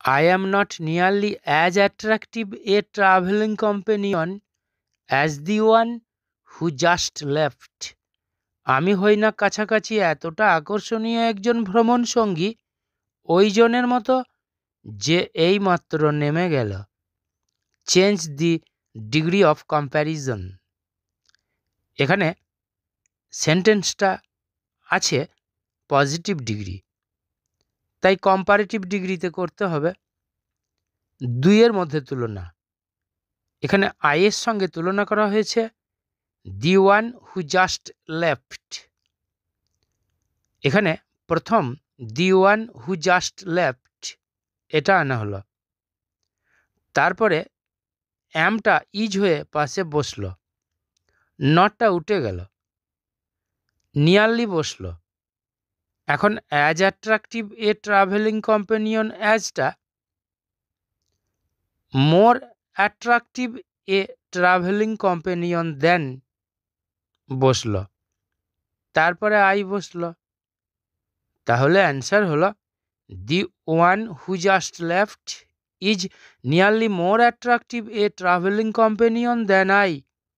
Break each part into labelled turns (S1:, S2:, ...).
S1: I am not nearly as attractive a traveling companion as the one who just left. আমি হই না কাছাকাছি এতটা আকর্ষণীয় একজন ভ্রমণ সঙ্গী ওই জনের মতো যে এই মাত্র নেমে গেল। Change the degree of comparison. এখানে সেন্টেন্সটা আছে পজিটিভ ডিগ্রি, তাই কম্পারেটিভ ডিগ্রিতে করতে হবে। দুইয়ের মধ্যে তুলনা, এখানে আইয়ের সঙ্গে তুলনা করা হয়েছে the one who just left. এখানে প্রথম the one who just left এটা আনা হলো, তারপরে অ্যামটা ইজ হয়ে পাশে বসলো, নটটা উঠে গেল, নিয়ারলি বসলো। এখন as attractive a traveling companion অ্যাজটা more attractive a traveling companion than বসলো, তারপরে আই বসলো। তাহলে অ্যান্সার হলো the one who just left is nearly more attractive a traveling companion than I.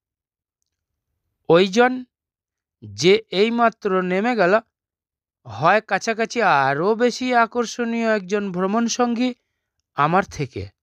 S1: ওইজন যে এইমাত্র নেমে গেল হয় কাছাকাছি আরও বেশি আকর্ষণীয় একজন ভ্রমণ সঙ্গী আমার থেকে।